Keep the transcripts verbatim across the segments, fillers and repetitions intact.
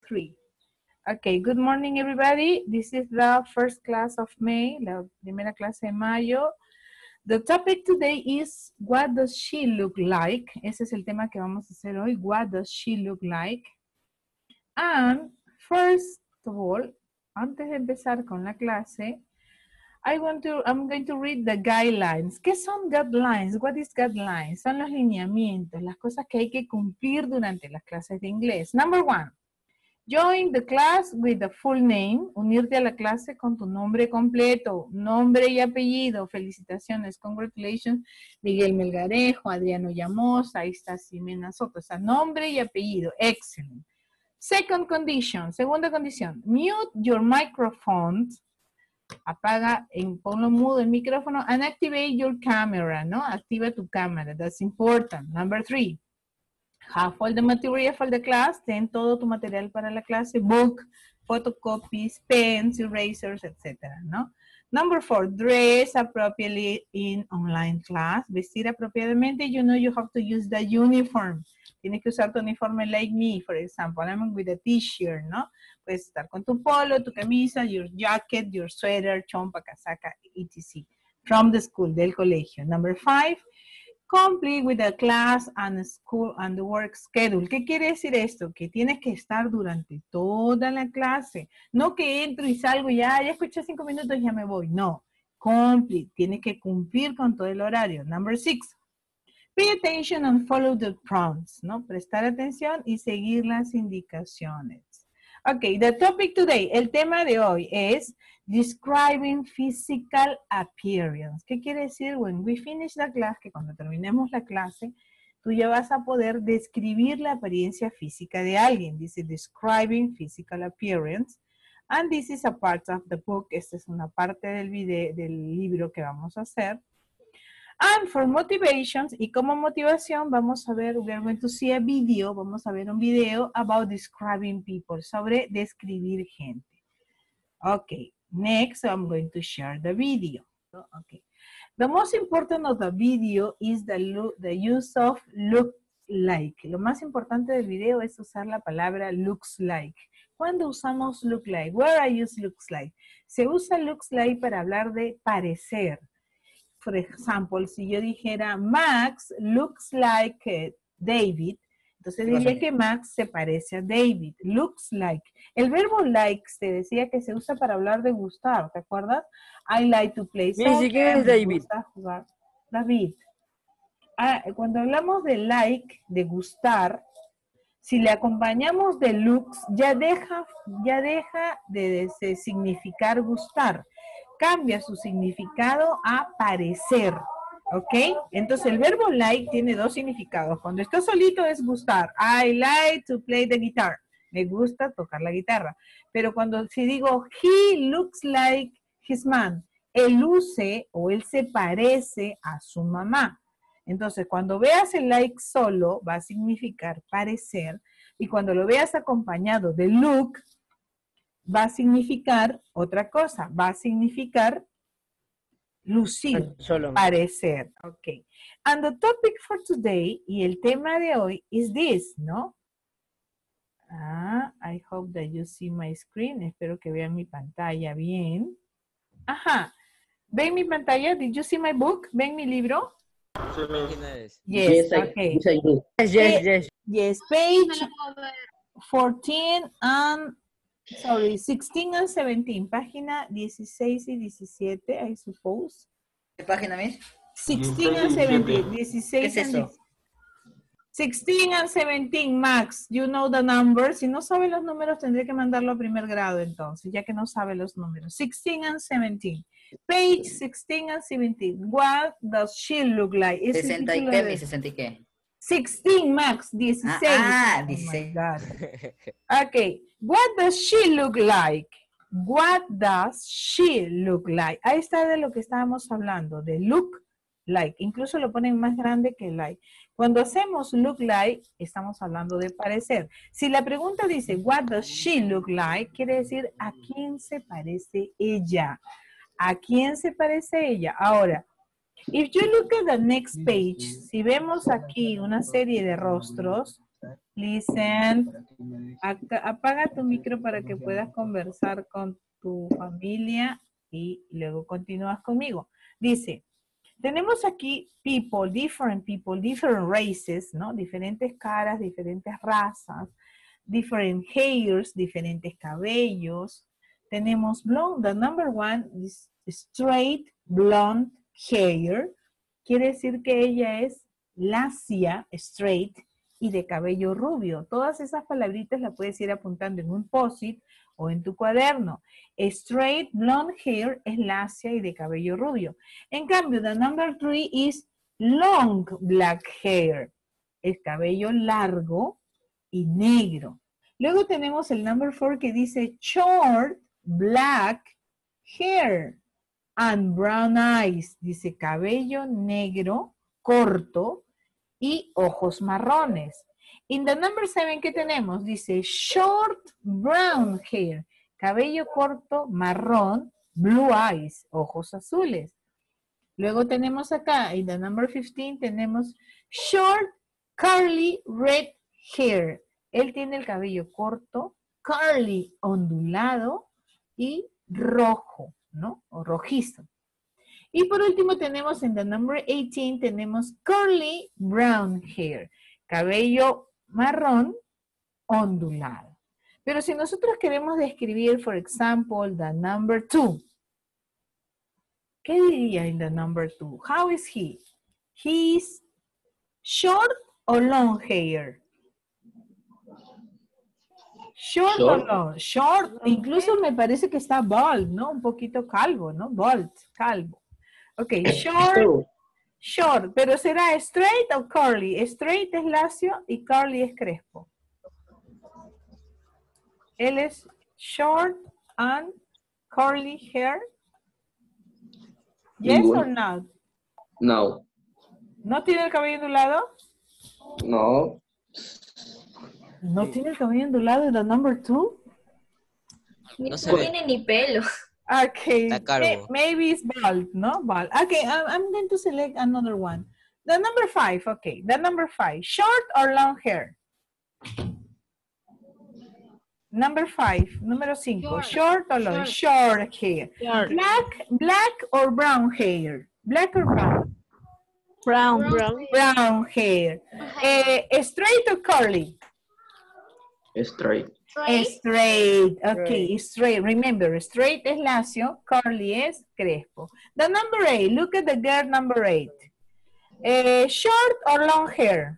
three. Okay, good morning everybody. This is the first class of May, la primera clase de mayo. The topic today is, what does she look like? Ese es el tema que vamos a hacer hoy. What does she look like? And first of all, antes de empezar con la clase, I want to, I'm going to read the guidelines. ¿Qué son guidelines? What is guidelines? Son los lineamientos, las cosas que hay que cumplir durante las clases de inglés. Number one, join the class with the full name. Unirte a la clase con tu nombre completo, nombre y apellido. Felicitaciones, congratulations, Miguel Melgarejo, Adriano Llamosa, ahí está Ximena Soto. O sea, nombre y apellido, excellent. Second condition, segunda condición, mute your microphone. Apaga, en, ponlo mudo el micrófono, and activate your camera, ¿no? Activa tu cámara, that's important. Number three, have all the material for the class, ten todo tu material para la clase, book, photocopies, pens, erasers, etcétera, ¿no? Number four, dress appropriately in online class, vestir apropiadamente, you know you have to use the uniform. Tienes que usar tu uniforme like me, for example, I'm with a t-shirt, ¿no? Puedes estar con tu polo, tu camisa, your jacket, your sweater, chompa, casaca, etcétera. From the school, del colegio. Number five, complete with the class and school and the work schedule. ¿Qué quiere decir esto? Que tienes que estar durante toda la clase. No que entro y salgo y ya, ya escuché cinco minutos y ya me voy. No, complete. Tienes que cumplir con todo el horario. Number six, pay attention and follow the prompts, ¿no? Prestar atención y seguir las indicaciones. Ok, the topic today, el tema de hoy es describing physical appearance. ¿Qué quiere decir? When we finish the class, que cuando terminemos la clase, tú ya vas a poder describir la apariencia física de alguien. Dice describing physical appearance. And this is a part of the book. Esta es una parte del, video, del libro que vamos a hacer. And for motivations, y como motivación vamos a ver, we are going to see a video, vamos a ver un video about describing people, sobre describir gente. Okay, next I'm going to share the video. Okay, the most important of the video is the, look, the use of look like. Lo más importante del video es usar la palabra looks like. ¿Cuándo usamos look like? Where I use looks like? Se usa looks like para hablar de parecer. For example, si yo dijera Max looks like uh, David, entonces diría que Max se parece a David. Looks like. El verbo like te decía que se usa para hablar de gustar, ¿te acuerdas? I like to play soccer. ¿Quién es David? Me gusta jugar. David. Ah, cuando hablamos de like, de gustar, si le acompañamos de looks, ya deja, ya deja de, de significar gustar. Cambia su significado a parecer, ¿ok? Entonces el verbo like tiene dos significados. Cuando está solito es gustar. I like to play the guitar. Me gusta tocar la guitarra. Pero cuando si digo, he looks like his mom, él luce o él se parece a su mamá. Entonces cuando veas el like solo va a significar parecer, y cuando lo veas acompañado de look, va a significar otra cosa, va a significar lucir, Solo. parecer. Ok. And the topic for today, y el tema de hoy, is this, ¿no? Ah, I hope that you see my screen. Espero que vean mi pantalla bien. Ajá. ¿Ven mi pantalla? Did you see my book? ¿Ven mi libro? Yes, Yes, okay. yes, yes, yes. Yes, page fourteen and sorry, sixteen and seventeen, página dieciséis y diecisiete, I suppose. ¿Qué página, Miss? sixteen and seventeen, dieciséis ¿Qué es eso? sixteen and seventeen, Max, you know the numbers. Si no sabe los números, tendré que mandarlo a primer grado entonces, ya que no sabe los números. sixteen and seventeen. Page sixteen and seventeen. What does she look like? Es ¿sesenta y qué, Miss? ¿sesenta y qué? sixteen, Max, dieciséis. Ah, ah, oh dieciséis. My God. Okay, what does she look like? What does she look like? Ahí está de lo que estábamos hablando, de look like. Incluso lo ponen más grande que like. Cuando hacemos look like, estamos hablando de parecer. Si la pregunta dice, what does she look like? Quiere decir, ¿a quién se parece ella? ¿A quién se parece ella? Ahora, if you look at the next page, si vemos aquí una serie de rostros, Listen. Acá, apaga tu micro para que puedas conversar con tu familia y luego continúas conmigo. Dice, tenemos aquí people, different people, different races, ¿no? Diferentes caras, diferentes razas, different hairs, diferentes cabellos. Tenemos blonde, the number one is straight blonde hair. Quiere decir que ella es lacia, straight, y de cabello rubio. Todas esas palabritas las puedes ir apuntando en un post-it o en tu cuaderno. Straight blonde hair es lacia y de cabello rubio. En cambio, the number three is long black hair. El cabello largo y negro. Luego tenemos el number four que dice short black hair and brown eyes. Dice cabello negro, corto y ojos marrones. In the number seven, ¿qué tenemos? Dice short brown hair. Cabello corto, marrón, blue eyes, ojos azules. Luego tenemos acá, en the number fifteen, tenemos short curly red hair. Él tiene el cabello corto, curly, ondulado y rojo, ¿no? O rojizo. Y por último tenemos en the number eighteen, tenemos curly brown hair. Cabello marrón ondulado. Pero si nosotros queremos describir, for example, the number two. ¿Qué diría en the number two? How is he? He is short or long hair? Short, Short. or long? Short. Incluso me parece que está bald, ¿no? Un poquito calvo, ¿no? Bald, calvo. Ok, short, short, pero ¿será straight o curly? Straight es lacio y curly es crespo. Él es short and curly hair. Yes Ninguno. or no? No. ¿No tiene el cabello ondulado? No. ¿No tiene el cabello ondulado the number two? No se No ve. tiene ni pelo. Okay, Está calvo. may- maybe it's bald, no? Bald. Okay, I'm, I'm going to select another one. The number five, okay, the number five. Short or long hair? Number five, número cinco. Short, or long? Short, hair. Black, black or brown hair? Black or brown? Brown. Brown. Brown hair. Eh, straight or curly? Straight. Straight. Straight, okay, straight. Remember, straight es lacio, curly es crespo. The number eight, look at the girl number eight. Eh, short or long hair?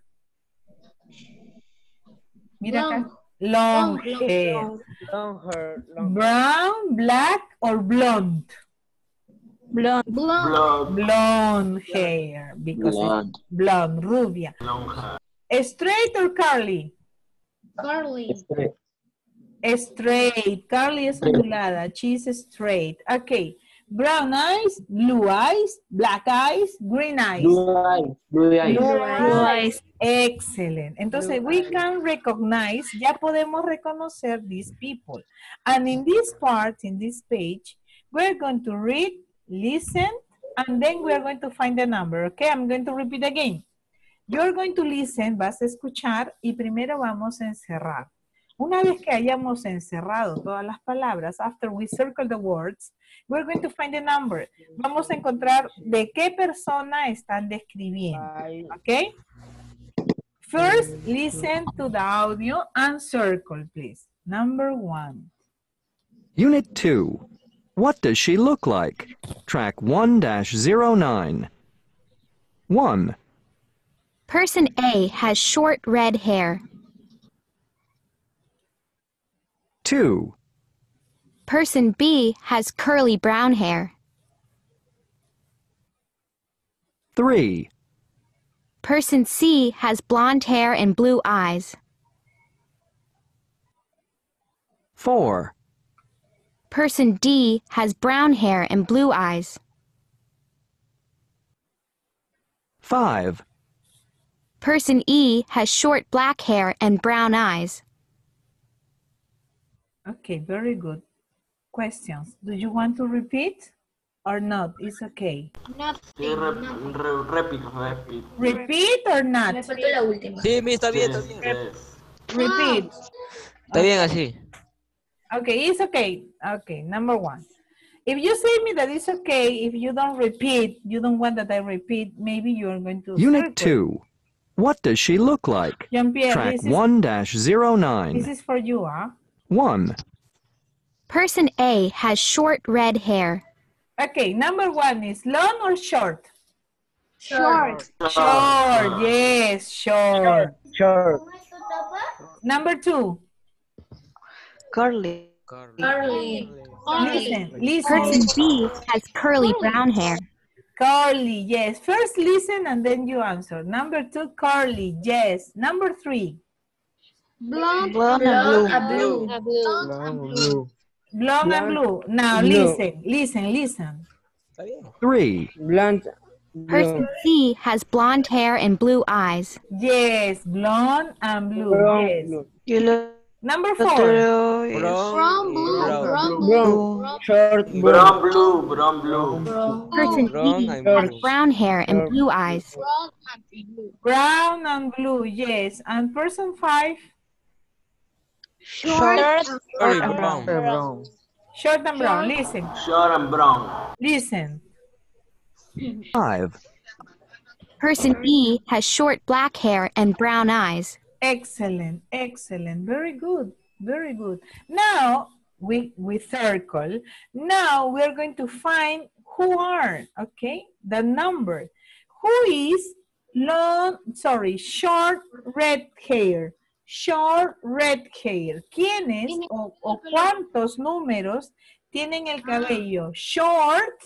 Mira acá. Long, Long, long, hair. Long, long hair. Long. Brown, black or blonde? Blonde. Blonde. Blonde hair, because Blonde. it's blonde, rubia. Straight or curly? Curly. Straight. Straight, curly es ondulada, she's straight. Okay, brown eyes, blue eyes, black eyes, green eyes. Blue eyes. Blue eyes. Blue Blue eyes. Excellent. Entonces, we can recognize, ya podemos reconocer these people. And in this part, in this page, we're going to read, listen, and then we're going to find the number. Okay, I'm going to repeat again. You're going to listen, vas a escuchar, y primero vamos a encerrar. Una vez que hayamos encerrado todas las palabras, after we circle the words, we're going to find the number. Vamos a encontrar de qué persona están describiendo. ¿Ok? First, listen to the audio and circle, please. Number one. Unit two. What does she look like? Track one dash zero nine. one. Person A has short red hair. two. Person B has curly brown hair. three. Person C has blonde hair and blue eyes. four. Person D has brown hair and blue eyes. five. Person E has short black hair and brown eyes. Okay, very good. Questions. Do you want to repeat or not? It's okay. Nothing. nothing. Repeat, repeat. Repeat or not? Me faltó la última. Sí, mi, está bien, está bien. repeat. Está bien así. Okay, it's okay. Okay, number one. If you say me that it's okay, if you don't repeat, you don't want that I repeat, maybe you're going to Unit circle. two. What does she look like? Jean-Pierre, Track this is, one dash zero nine. this is for you, huh? one. Person A has short red hair. Okay, number one is long or short? Short. Short, yes, short. Short. Number two, Curly. Curly. listen, Person listen. B has curly brown hair. Curly, yes. First listen and then you answer. Number two, curly, yes. Number three, Blonde. Blonde and A blue. blue. A blue. Blue. blonde and blue. Now Blue. listen, listen, listen. Está bien. three. Blonde. Person C has blonde hair and blue eyes. Yes, blonde and blue, yes. Yellow. Number four, Brown, blue. Brown, blue. Brown. Short. Brown. Brown blue, brown blue. Brown. Person Brown D and has blue. brown hair and blue eyes. Brown and blue. brown and blue, yes. And person five, Short. Sorry, brown. Brown. short and brown. Listen, Short and brown. listen. five. Person E has short black hair and brown eyes. Excellent, excellent. Very good, very good. Now we we circle. Now we're going to find who are, okay, the number. Who is long, sorry, short red hair? Short red hair. ¿Quiénes o, o cuántos números tienen el cabello short,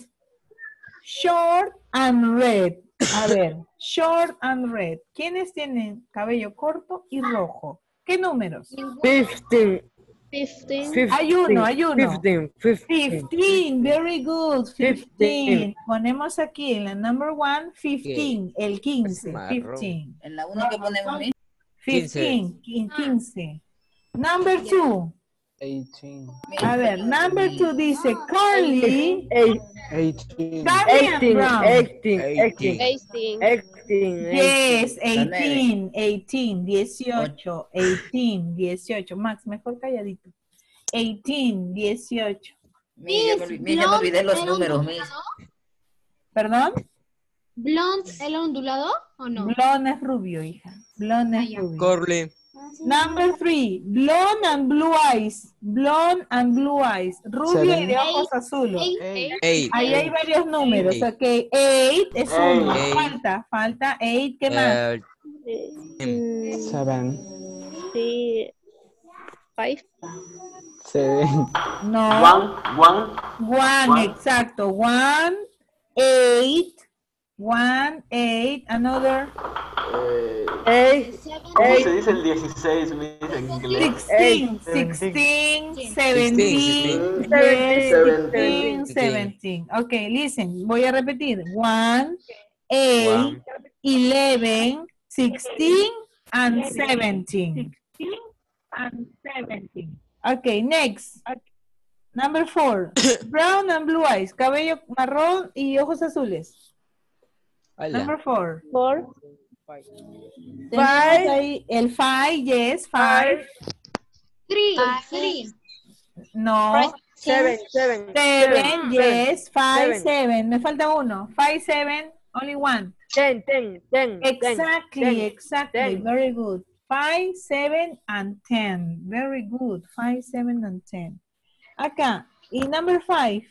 short and red? A ver, short and red. ¿Quiénes tienen cabello corto y rojo? ¿Qué números? Fifteen. Fifteen. Fifteen. Hay uno, hay uno. Fifteen. Fifteen. fifteen, very good. fifteen. Fifteen. Ponemos aquí en la number one, fifteen. El quince, Marrón. fifteen. En la uno que ponemos, mi. fifteen, quince. Number two. Eighteen. A ver, number two dice Carly. Eight. Eighteen. Carly and Eighteen. Brown. Eighteen. Eighteen. Eighteen. Eighteen. Yes, La eighteen, eighteen, dieciocho, eighteen, dieciocho. Max, mejor calladito. eighteen, dieciocho. Mi, ya me, olvi- mi, ya me olvidé los números, mis. ¿Perdón? ¿Blonde el ondulado o no? Blonde es rubio, hija. Blonde Ah, es ya. rubio. Curly. Number three, blonde and blue eyes. Blonde and blue eyes. Rubio y de ojos azules. Eight. Eight. Eight. Ahí hay varios números, Eight. ok. Eight es uno. Eight. Falta, falta eight. ¿Qué más? Eh, Seven. Sí. Five. Seven. No. One, one. One, One. exacto. One, eight. One, eight. Another. Eh, Eight. ¿Cómo Eight. se dice el dieciséis, mis, en inglés? Sixteen, Eight. sixteen, Sixteen, seventeen, sixteen. yes, Seventeen. sixteen, seventeen. Okay, listen, voy a repetir. One, eight, One. eleven, sixteen, and seventeen. And seventeen. Okay, next. Number four. Brown and blue eyes. Cabello marrón y ojos azules. Hola. Number four. Four. Tenemos Five. ahí el five, yes, five. Three. Three. No. Seven. Seven. Seven, yes, five, Seven. seven. Me falta uno. Five, seven, only one. Ten. Ten. Ten. Exactly, ten, exactly. ten. Very good. Five, seven, and ten. Very good. Five, seven, and ten. Acá. Y number five.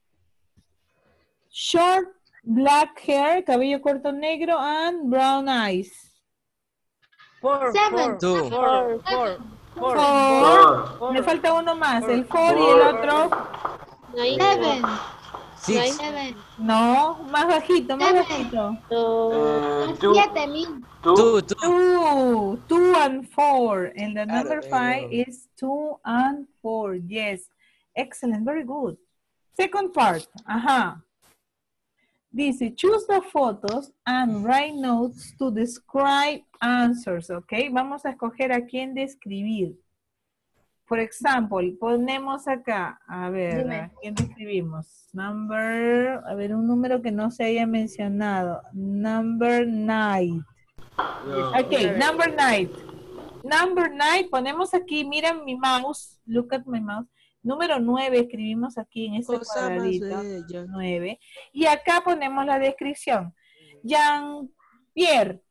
Short black hair, cabello corto negro, and brown eyes. Four. Seven. Two. Four. Four. Four. Four. Four. Me falta uno más. El four y el otro. Seven. Six. Seven. No, más bajito, más Seven. bajito. Eh, two, Siete, mi. two. Two. Two. Two, two and four. And the Claro, number there five you is two and four. Yes. Excellent. Very good. Second part. Ajá. Dice, choose the photos and write notes to describe answers. Ok. Vamos a escoger a quién describir. Por ejemplo, ponemos acá. A ver, Dime. ¿a quién describimos? Number, a ver, un número que no se haya mencionado. Number nine. Ok, number nine. Number nine, ponemos aquí, miren mi mouse, look at my mouse. Número nueve escribimos aquí en este Cosa más cuadradito. bella. nueve. Y acá ponemos la descripción. Jean-Pierre.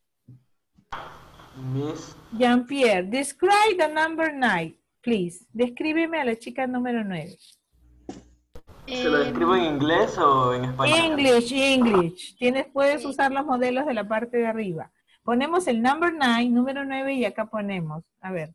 Miss, Jean-Pierre, describe the number nine, please. Descríbeme a la chica número nueve. ¿se lo describo en inglés o en español? English, English. Tienes, puedes usar los modelos de la parte de arriba. Ponemos el number nine, número nueve, y acá ponemos, a ver.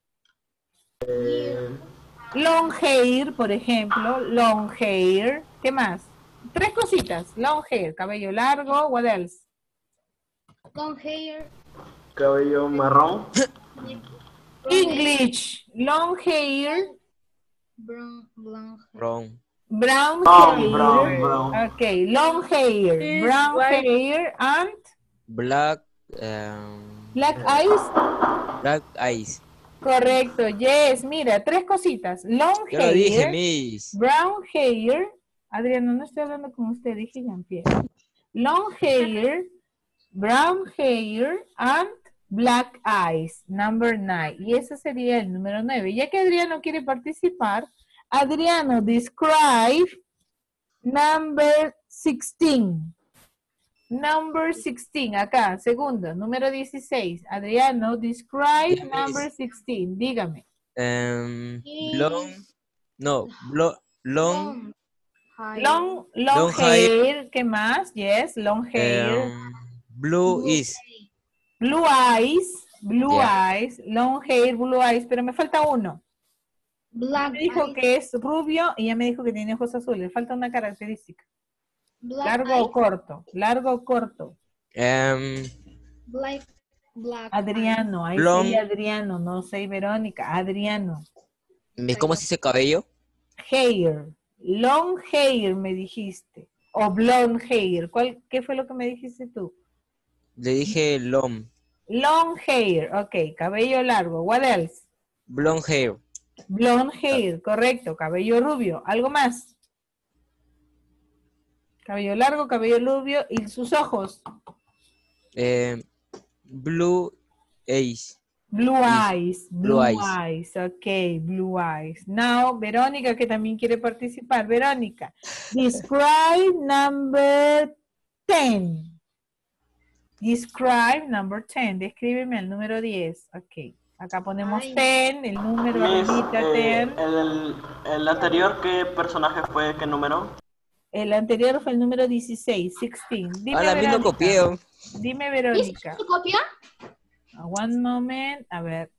Eh, Long hair, por ejemplo, long hair. ¿Qué más? Tres cositas. Long hair, cabello largo, what else? Long hair. cabello marrón. English, long hair, Brown, brown hair. Wrong. brown Brown, hair. brown, brown. Okay, long hair, Is brown white. hair, and Black. Um, black eyes. black eyes. Correcto, yes. Mira, tres cositas. Long Yo lo dije, hair, Miss. brown hair. Adriano, no estoy hablando con usted, dije Jean-Pierre. Long hair, brown hair, and black eyes. Number nine. Y ese sería el número nueve. Ya que Adriano quiere participar, Adriano, describe number sixteen. Number sixteen, acá, segundo, número dieciséis. Adriano, describe Yes. number sixteen. Dígame. Um, long. No, blo- long. Hair. Long, long, Long hair. hair. ¿Qué más? Yes, long hair. Um, blue is. Blue eyes. Blue Yeah. eyes. Long hair, blue eyes. Pero me falta uno. Black Me dijo eyes. que es rubio y ya me dijo que tiene ojos azules. Falta una característica. Black Largo eyes. o corto. Largo o corto. Um, Black, black Adriano. Ahí Blonde. sí, Adriano. No sé, Verónica. Adriano. Miss, ¿cómo se dice cabello? Hair. Long hair me dijiste. O blonde hair. ¿Cuál, ¿Qué fue lo que me dijiste tú? Le dije long. Long hair. Ok. Cabello largo. What else? Blonde hair. Blonde hair. Correcto. Cabello rubio. ¿Algo más? Cabello largo, cabello rubio. ¿Y sus ojos? Eh, blue eyes. Blue eyes. Blue, Blue eyes. eyes. Ok, blue eyes. Now, Verónica, que también quiere participar. Verónica, describe number ten. Describe number ten. Descríbeme el número diez. Ok. Acá ponemos Ay. ten, el número Miss, arribita eh, ten. el, el anterior, ¿qué personaje fue? ¿Qué número? El anterior fue el número dieciséis, dieciséis. Dime, Ahora mismo Verónica. copié. Dime, eyes. Verónica. ¿Hizo tu copia? One moment. A ver.